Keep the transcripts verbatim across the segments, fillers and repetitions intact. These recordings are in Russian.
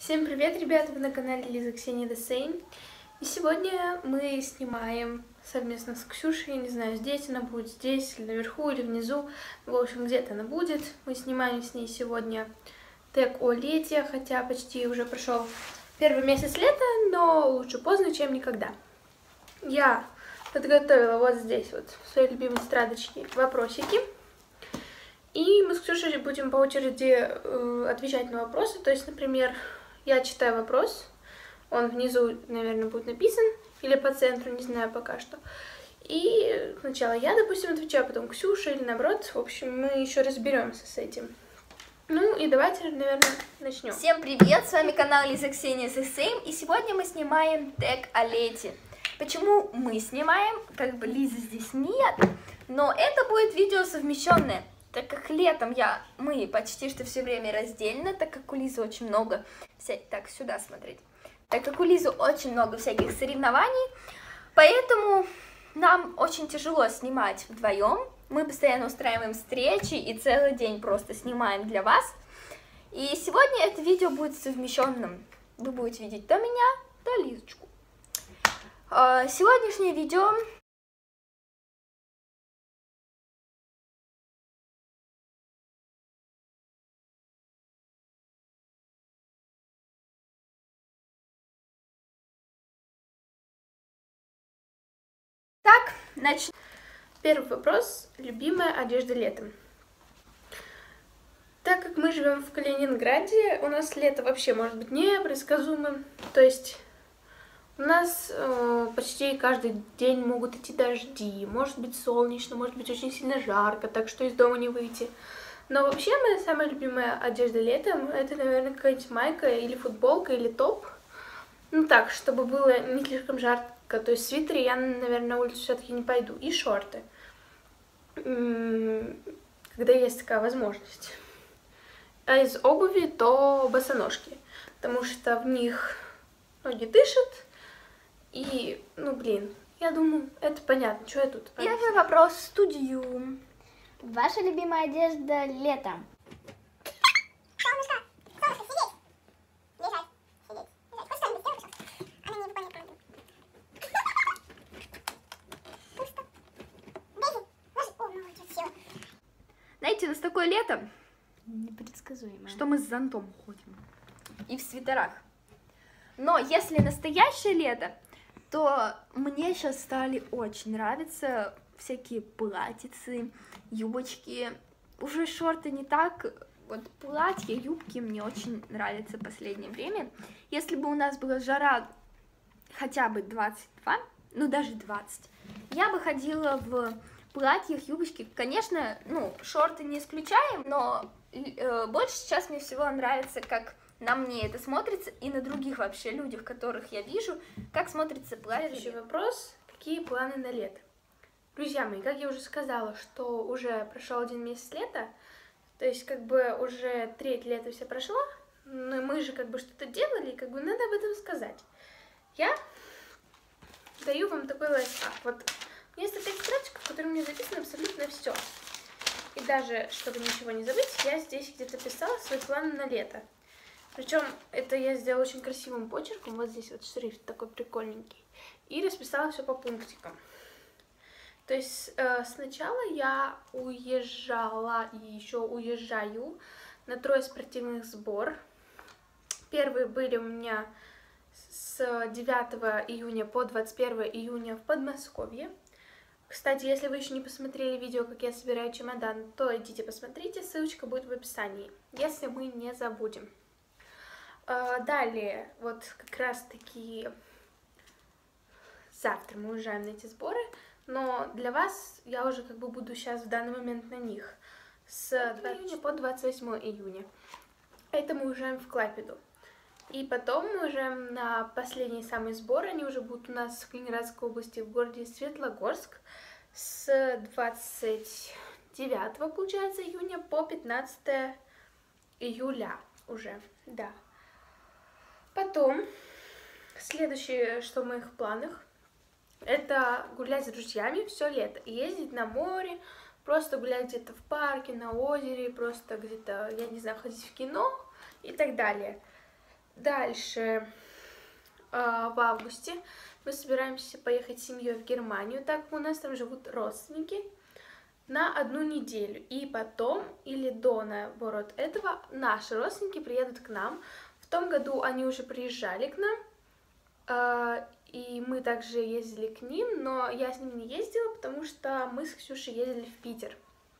Всем привет, ребята! Вы на канале Лиза Ксения The Same. И сегодня мы снимаем совместно с Ксюшей, не знаю, здесь она будет, здесь, или наверху, или внизу. В общем, где-то она будет. Мы снимаем с ней сегодня тег о лете, хотя почти уже прошел первый месяц лета, но лучше поздно, чем никогда. Я подготовила вот здесь вот в своей любимой тетрадочке вопросики. И мы с Ксюшей будем по очереди э, отвечать на вопросы. То есть, например, я читаю вопрос, он внизу, наверное, будет написан, или по центру, не знаю пока что. И сначала я, допустим, отвечаю, потом Ксюша, или наоборот. В общем, мы еще разберемся с этим. Ну и давайте, наверное, начнем. Всем привет, с вами канал Лиза Ксения The Same, и сегодня мы снимаем тег о лете. Почему мы снимаем? Как бы Лизы здесь нет, но это будет видео совмещенное. Так как летом я, мы почти что все время раздельно, так как у Лизы очень много всяких... Так, сюда смотреть. Так как у Лизы очень много всяких соревнований, поэтому нам очень тяжело снимать вдвоем. Мы постоянно устраиваем встречи и целый день просто снимаем для вас. И сегодня это видео будет совмещенным. Вы будете видеть то меня, то Лизочку. Сегодняшнее видео... Так, начнем. Первый вопрос. Любимая одежда летом. Так как мы живем в Калининграде, у нас лето вообще может быть непредсказуемым. То есть у нас э, почти каждый день могут идти дожди, может быть солнечно, может быть очень сильно жарко, так что из дома не выйти. Но вообще моя самая любимая одежда летом это, наверное, какая-нибудь майка или футболка или топ. Ну так, чтобы было не слишком жарко. То есть в свитере я, наверное, на улицу все-таки не пойду. И шорты. Когда есть такая возможность. А из обуви то босоножки. Потому что в них ноги дышат. И, ну блин, я думаю, это понятно. Что я тут? Первый вопрос в студию. Ваша любимая одежда летом? Знаете, у нас такое лето, Непредсказуемо. что мы с зонтом ходим и в свитерах. Но если настоящее лето, то мне сейчас стали очень нравиться всякие платьицы, юбочки. Уже шорты не так, вот платья, юбки мне очень нравятся в последнее время. Если бы у нас была жара хотя бы двадцать два, ну даже двадцать, я бы ходила в платьях, юбочки. Конечно, ну, шорты не исключаем, но э, больше сейчас мне всего нравится, как на мне это смотрится, и на других вообще людях, которых я вижу, как смотрится платье. Следующий вопрос. Какие планы на лето? Друзья мои, как я уже сказала, что уже прошел один месяц лета, то есть как бы уже треть лета все прошло, но мы же как бы что-то делали, и как бы надо об этом сказать. Я даю вам такой лайфхак. Вот есть такая тетрадочка, в которой у меня записано абсолютно все. И даже, чтобы ничего не забыть, я здесь где-то писала свои планы на лето. Причем это я сделала очень красивым почерком, вот здесь вот шрифт такой прикольненький. И расписала все по пунктикам. То есть э, сначала я уезжала и еще уезжаю на трое спортивных сбор. Первые были у меня с девятого июня по двадцать первое июня в Подмосковье. Кстати, если вы еще не посмотрели видео, как я собираю чемодан, то идите посмотрите, ссылочка будет в описании, если мы не забудем. Далее, вот как раз таки завтра мы уезжаем на эти сборы, но для вас я уже как бы буду сейчас в данный момент на них. С двадцатого июня по двадцать восьмое июня. Это мы уезжаем в Клайпеду. И потом мы уезжаем на последний самый сбор, они уже будут у нас в Калининградской области, в городе Светлогорск, с двадцать девятого, получается, июня по пятнадцатое июля уже, да. Потом, следующее, что в моих планах, это гулять с друзьями все лето, и ездить на море, просто гулять где-то в парке, на озере, просто где-то, я не знаю, ходить в кино и так далее. Дальше, в августе мы собираемся поехать с семьей в Германию, так как у нас там живут родственники, на одну неделю. И потом, или до, наоборот, этого, наши родственники приедут к нам. В том году они уже приезжали к нам, и мы также ездили к ним, но я с ними не ездила, потому что мы с Ксюшей ездили в Питер.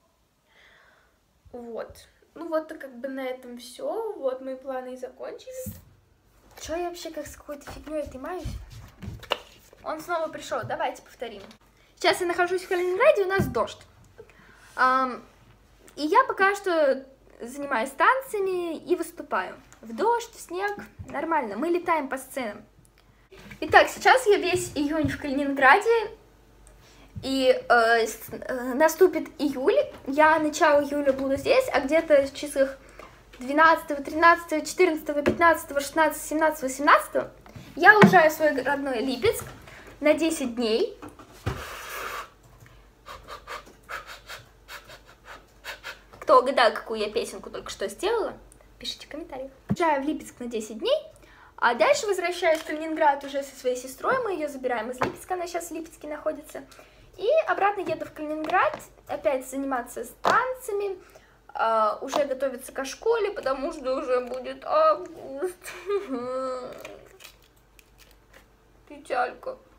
Вот. Ну вот, как бы на этом все. Вот мои планы и закончились. Что я вообще как с какой-то фигней отнимаюсь? Он снова пришел. Давайте повторим. Сейчас я нахожусь в Калининграде, у нас дождь. Um, и я пока что занимаюсь танцами и выступаю. В дождь, в снег, нормально. Мы летаем по сценам. Итак, сейчас я весь июнь в Калининграде. И э, с, э, наступит июль. Я начало июля буду здесь, а где-то в числах двенадцатого, тринадцатого, четырнадцатого, пятнадцатого, шестнадцатого, семнадцатого, восемнадцатого я уезжаю в свой родной Липецк на десять дней. Кто угадал, какую я песенку только что сделала, пишите в комментариях. Уезжаю в Липецк на десять дней, а дальше возвращаюсь в Калининград уже со своей сестрой. Мы ее забираем из Липецка, она сейчас в Липецке находится. И обратно еду в Калининград, опять заниматься с танцами, uh, уже готовиться к школе, потому что уже будет август. Печалька.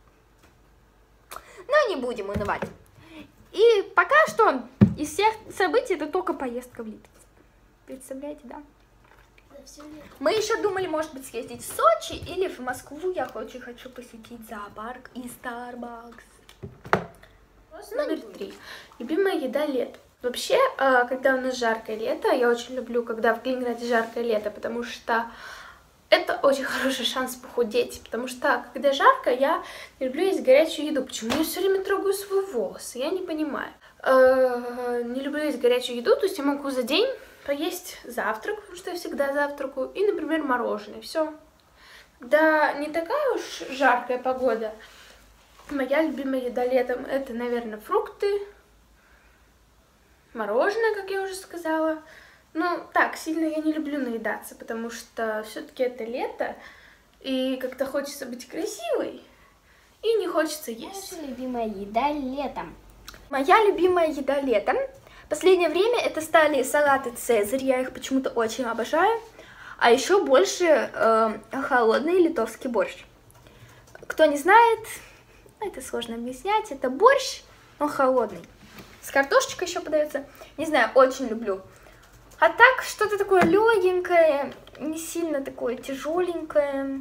Но не будем унывать. И пока что из всех событий это только поездка в Липецк. Представляете, да? Мы еще думали, может быть, съездить в Сочи или в Москву. Я очень хочу посетить зоопарк и Starbucks. Номер три. Любимая еда лет. Вообще, когда у нас жаркое лето, я очень люблю, когда в Калининграде жаркое лето, потому что это очень хороший шанс похудеть, потому что, когда жарко, я не люблю есть горячую еду. Почему я все время трогаю свой волос? Я не понимаю. Не люблю есть горячую еду, то есть я могу за день поесть завтрак, потому что я всегда завтракаю, и, например, мороженое. Все. Когда не такая уж жаркая погода, моя любимая еда летом — это, наверное, фрукты, мороженое, как я уже сказала. Ну, так, сильно я не люблю наедаться, потому что все-таки это лето, и как-то хочется быть красивой, и не хочется есть. Ваша любимая еда летом? Моя любимая еда летом. В последнее время это стали салаты Цезарь, я их почему-то очень обожаю. А еще больше э, холодный литовский борщ. Кто не знает, это сложно объяснять, это борщ, он холодный. С картошечкой еще подается. Не знаю, очень люблю. А так, что-то такое легенькое, не сильно такое тяжеленькое.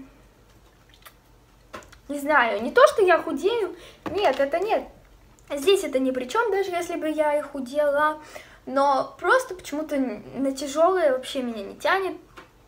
Не знаю, не то, что я худею, нет, это нет. Здесь это ни при чем, даже если бы я и худела, но просто почему-то на тяжелое вообще меня не тянет.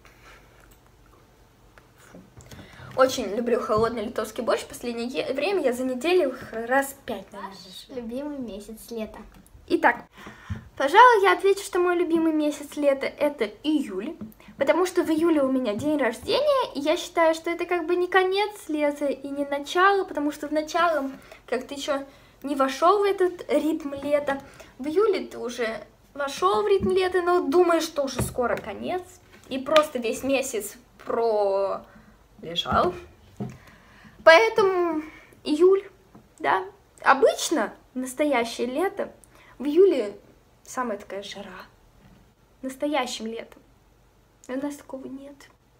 Фу. Очень люблю холодный литовский борщ. В последнее время я за неделю раз пять, наверное. Ваш любимый месяц лета? Итак, пожалуй, я отвечу, что мой любимый месяц лета это июль, потому что в июле у меня день рождения, и я считаю, что это как бы не конец лета и не начало, потому что в начале как-то еще не вошел в этот ритм лета. В июле ты уже вошел в ритм лета, но думаешь, что уже скоро конец, и просто весь месяц пролежал. Поэтому июль, да, обычно настоящее лето в июле самая такая жара. Настоящим летом. У нас такого нет.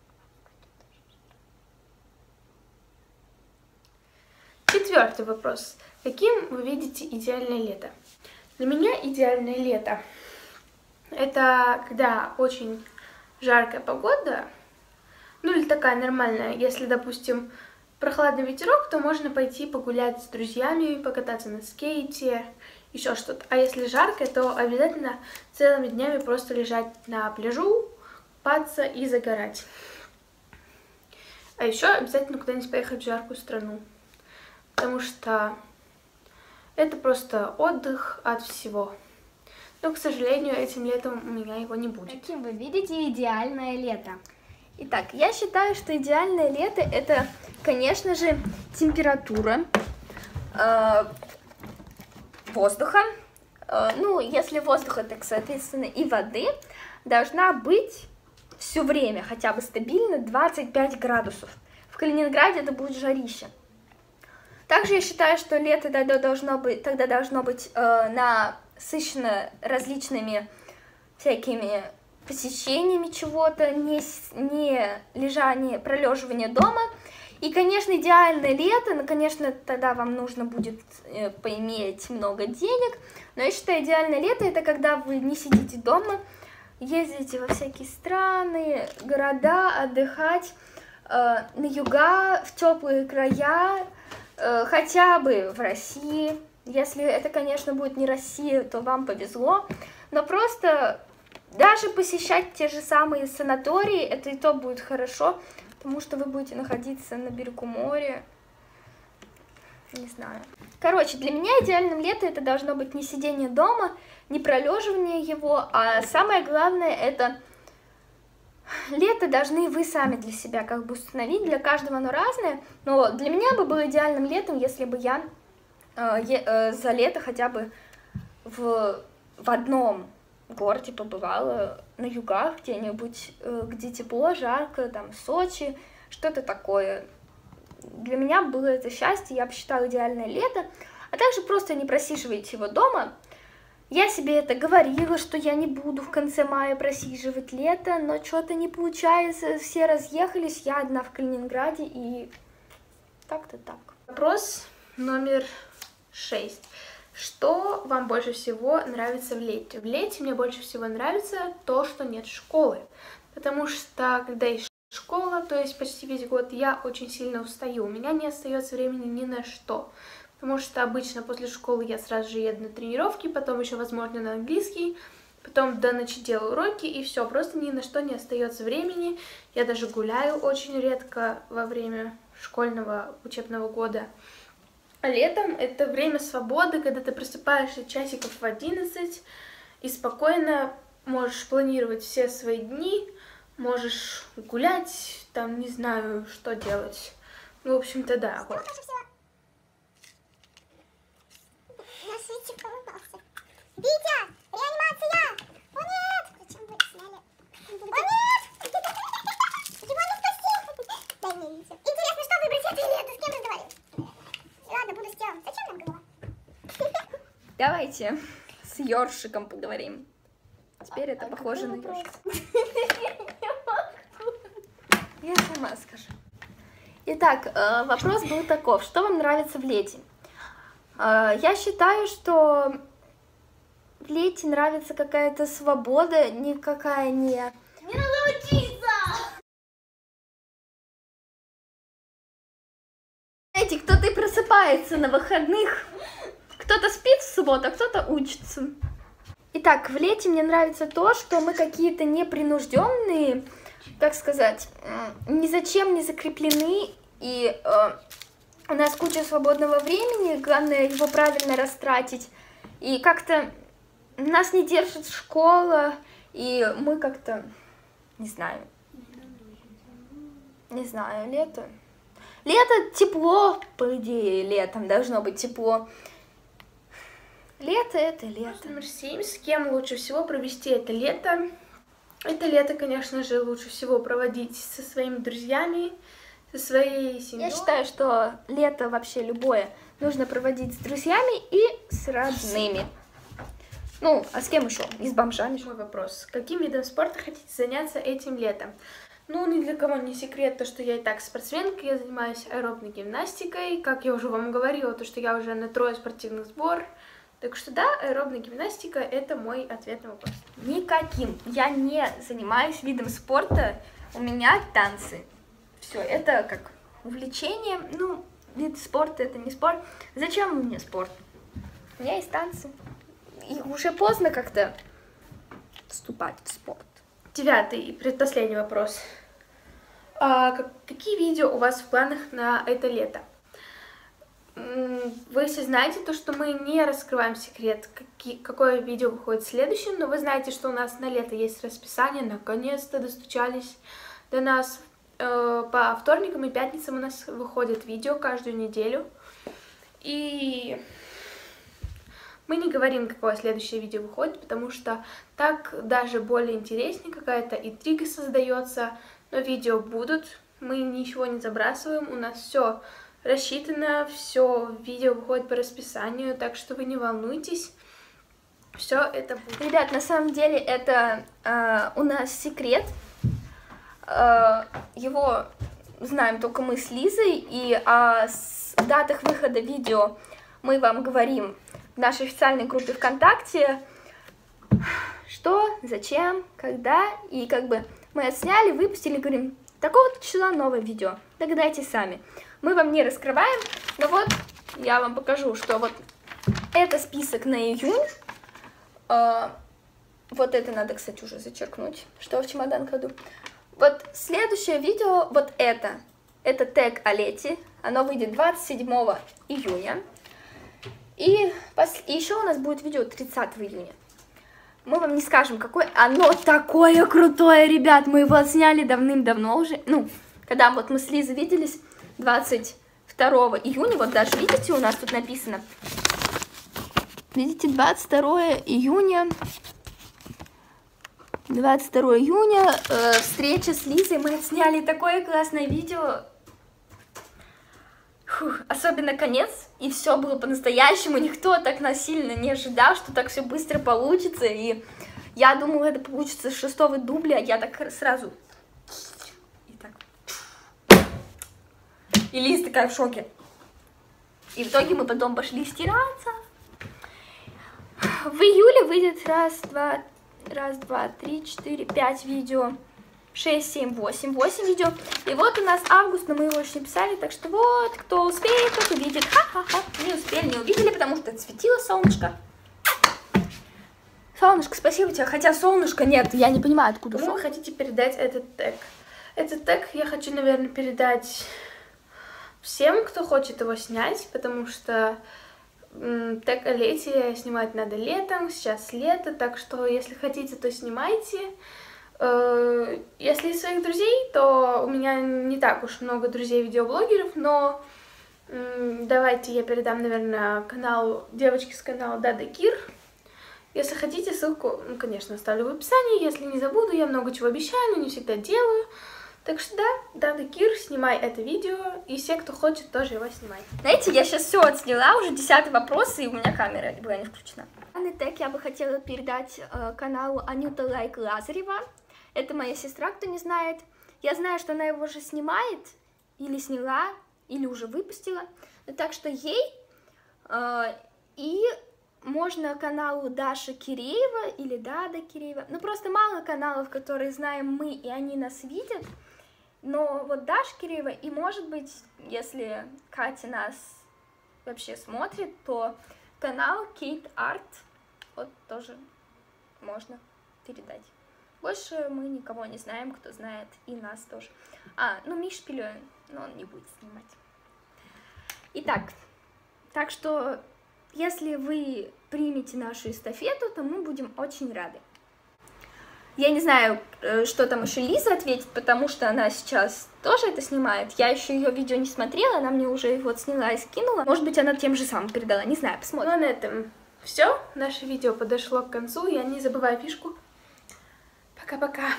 Четвертый вопрос. Каким вы видите идеальное лето? Для меня идеальное лето — это когда очень жаркая погода, ну или такая нормальная. Если, допустим, прохладный ветерок, то можно пойти погулять с друзьями, покататься на скейте, еще что-то. А если жарко, то обязательно целыми днями просто лежать на пляжу, купаться и загорать. А еще обязательно куда-нибудь поехать в жаркую страну, потому что это просто отдых от всего. Но, к сожалению, этим летом у меня его не будет. Каким вы видите идеальное лето? Итак, я считаю, что идеальное лето это, конечно же, температура э, воздуха. Э, ну, если воздуха, так, соответственно, и воды должна быть все время хотя бы стабильно двадцать пять градусов. В Калининграде это будет жарище. Также я считаю, что лето тогда должно быть, тогда должно быть э, насыщено различными всякими посещениями чего-то, не, не лежание, пролеживание дома. И, конечно, идеальное лето, ну, конечно, тогда вам нужно будет э, поиметь много денег, но я считаю, идеальное лето — это когда вы не сидите дома, ездите во всякие страны, города, отдыхать, э, на юга, в теплые края, э, хотя бы в России. Если это, конечно, будет не Россия, то вам повезло, но просто даже посещать те же самые санатории, это и то будет хорошо, потому что вы будете находиться на берегу моря, не знаю. Короче, для меня идеальным лето это должно быть не сидение дома, не пролеживание его, а самое главное это лето должны вы сами для себя как бы установить, для каждого оно разное, но для меня бы было идеальным летом, если бы я э, э, за лето хотя бы в, в одном городе побывала, на югах где-нибудь, где тепло, жарко, там, Сочи, что-то такое. Для меня было это счастье, я бы считала идеальное лето, а также просто не просиживайте его дома. Я себе это говорила, что я не буду в конце мая просиживать лето, но что-то не получается, все разъехались, я одна в Калининграде, и так-то так. Вопрос номер шесть. Что вам больше всего нравится в лете? В лете мне больше всего нравится то, что нет школы. Потому что, когда есть школа, то есть почти весь год, я очень сильно устаю. У меня не остается времени ни на что. Потому что обычно после школы я сразу же еду на тренировки, потом еще, возможно, на английский, потом до ночи делаю уроки, и все, просто ни на что не остается времени. Я даже гуляю очень редко во время школьного учебного года. А летом это время свободы, когда ты просыпаешься часиков в одиннадцать и спокойно можешь планировать все свои дни, можешь гулять, там, не знаю, что делать. Ну, в общем-то, да. Вот. Витя! Реанимация! О нет! Почему вы сняли? О нет! Его не спасти! Дай мне Витя. Интересно, что выбрать, это или это? С кем разговаривать? Ладно, буду с тем. Зачем нам голова? Давайте с ёршиком поговорим. Теперь это а похоже на ёршик. Я сама скажу. Итак, вопрос был таков. Что вам нравится в лете? Я считаю, что в лете нравится какая-то свобода, никакая не... Не надо учиться! Знаете, кто-то и просыпается на выходных, кто-то спит в субботу, а кто-то учится. Итак, в лете мне нравится то, что мы какие-то непринужденные, как сказать, ни зачем не закреплены, и э, у нас куча свободного времени, главное его правильно растратить, и как-то нас не держит школа, и мы как-то, не знаю, не знаю, лето... Лето тепло, по идее, летом должно быть тепло. Лето — это лето. Номер семь. С кем лучше всего провести это лето? Это лето, конечно же, лучше всего проводить со своими друзьями, со своей семьей. Я считаю, что лето вообще любое нужно проводить с друзьями и с родными. Ну, а с кем еще? И с бомжами. Мой вопрос. Каким видом спорта хотите заняться этим летом? Ну, ни для кого не секрет, то, что я и так спортсменка, я занимаюсь аэробной гимнастикой. Как я уже вам говорила, то, что я уже на трое спортивных сбор. Так что да, аэробная гимнастика — это мой ответ на вопрос. Никаким. Я не занимаюсь видом спорта, у меня танцы. Все, это как увлечение, ну, вид спорта — это не спорт. Зачем мне спорт? У меня есть танцы. И уже поздно как-то вступать в спорт. Девятый и предпоследний вопрос. А какие видео у вас в планах на это лето? Вы все знаете то, что мы не раскрываем секрет, какие, какое видео выходит следующим, но вы знаете, что у нас на лето есть расписание, наконец-то достучались до нас. По вторникам и пятницам у нас выходит видео каждую неделю. И Мы не говорим, какое следующее видео выходит, потому что так даже более интереснее, какая-то интрига создается, но видео будут, мы ничего не забрасываем, у нас все рассчитано, все видео выходит по расписанию, так что вы не волнуйтесь, все это будет. Ребят, на самом деле это э, у нас секрет, э, его знаем только мы с Лизой, и о датах выхода видео мы вам говорим в нашей официальной группе ВКонтакте, что, зачем, когда, и как бы мы отсняли, выпустили, говорим, такого-то числа новое видео, догадайтесь сами. Мы вам не раскрываем, но вот я вам покажу, что вот это список на июнь, э, вот это надо, кстати, уже зачеркнуть, что в чемодан кладу. Вот следующее видео, вот это, это тег о лете, оно выйдет двадцать седьмого июня. И, пос... и еще у нас будет видео тридцатого июня. Мы вам не скажем, какое оно такое крутое, ребят, мы его отсняли давным-давно уже. Ну, когда вот мы с Лизой виделись двадцать второго июня, вот даже видите, у нас тут написано, видите, двадцать второго июня, двадцать второго июня, э, встреча с Лизой, мы отсняли такое классное видео. Фух, особенно конец, и все было по-настоящему, никто так насильно не ожидал, что так все быстро получится, и я думала, это получится с шестого дубля, а я так сразу, и так, и Лиза такая в шоке, и в итоге мы потом пошли стираться. В июле выйдет раз, два, раз, два, три, четыре, пять видео. шесть, семь, восемь, восемь видео. И вот у нас август, но мы его еще не писали, так что вот, кто успеет, тот увидит. Ха-ха-ха. Не успели, не увидели, потому что светило солнышко. Солнышко, спасибо тебе, хотя солнышка нет, я не понимаю, откуда Кому вы хотите передать этот тег? Этот тег я хочу, наверное, передать всем, кто хочет его снять, потому что м, тег о лете снимать надо летом, сейчас лето, так что если хотите, то снимайте. Если из своих друзей, то у меня не так уж много друзей-видеоблогеров, но давайте я передам, наверное, канал девочки с канала Дада Кир. Если хотите, ссылку, ну, конечно, оставлю в описании. Если не забуду, я много чего обещаю, но не всегда делаю. Так что да, Дада Кир, снимай это видео, и все, кто хочет, тоже его снимай. Знаете, я сейчас все отсняла, уже десятый вопрос, и у меня камера была не включена. Данный тег я бы хотела передать э, каналу Анюта Лайк Лазарева. Это моя сестра, кто не знает. Я знаю, что она его уже снимает, или сняла, или уже выпустила. Так что ей э, и можно каналу Даша Киреева или Дада Киреева. Ну, просто мало каналов, которые знаем мы, и они нас видят. Но вот Даша Киреева, и может быть, если Катя нас вообще смотрит, то канал Кейт Арт вот тоже можно передать. Больше мы никого не знаем, кто знает, и нас тоже. А, ну Миш Пилёин, но он не будет снимать. Итак, так что, если вы примете нашу эстафету, то мы будем очень рады. Я не знаю, что там еще Лиза ответит, потому что она сейчас тоже это снимает. Я еще ее видео не смотрела, она мне уже его сняла и скинула. Может быть, она тем же самым передала, не знаю, посмотрим. Ну а на этом все. Наше видео подошло к концу. Я не забываю фишку. Пока-пока.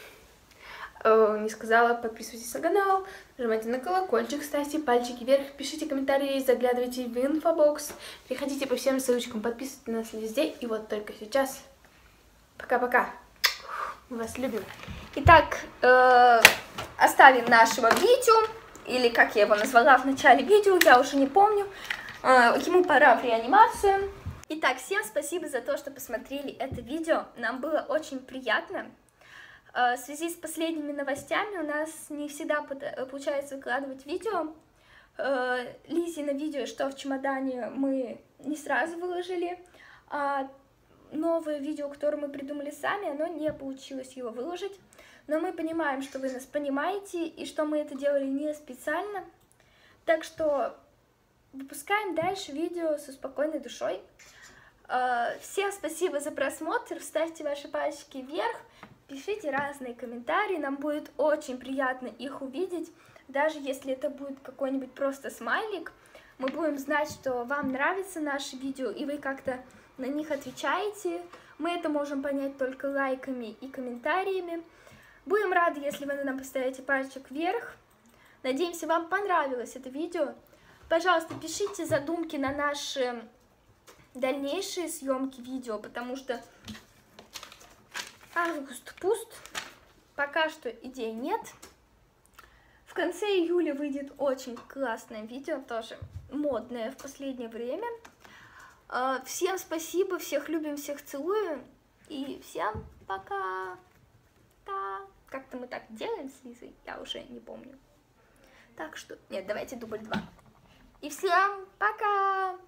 Не сказала, подписывайтесь на канал, нажимайте на колокольчик, ставьте пальчики вверх, пишите комментарии, заглядывайте в инфобокс, переходите по всем ссылочкам, подписывайтесь на нас везде. И вот только сейчас. Пока-пока. Мы вас любим. Итак, э, оставим нашего видео, или как я его назвала в начале видео, я уже не помню. Э, ему пора в реанимацию. Итак, всем спасибо за то, что посмотрели это видео. Нам было очень приятно. Э, в связи с последними новостями у нас не всегда получается выкладывать видео. Э, Лизе на видео, что в чемодане, мы не сразу выложили. А новое видео, которое мы придумали сами, оно не получилось его выложить. Но мы понимаем, что вы нас понимаете, и что мы это делали не специально. Так что выпускаем дальше видео со спокойной душой. Всем спасибо за просмотр, ставьте ваши пальчики вверх, пишите разные комментарии, нам будет очень приятно их увидеть. Даже если это будет какой-нибудь просто смайлик, мы будем знать, что вам нравится наше видео, и вы как-то на них отвечаете. Мы это можем понять только лайками и комментариями. Будем рады, если вы нам поставите пальчик вверх. Надеемся, вам понравилось это видео. Пожалуйста, пишите задумки на наши дальнейшие съемки видео, потому что август пуст, пока что идей нет. В конце июля выйдет очень классное видео, тоже модное в последнее время. Всем спасибо, всех любим, всех целую, и всем пока. Как-то мы так делаем с Лизой, я уже не помню. Так что, нет, давайте дубль два. И всем пока!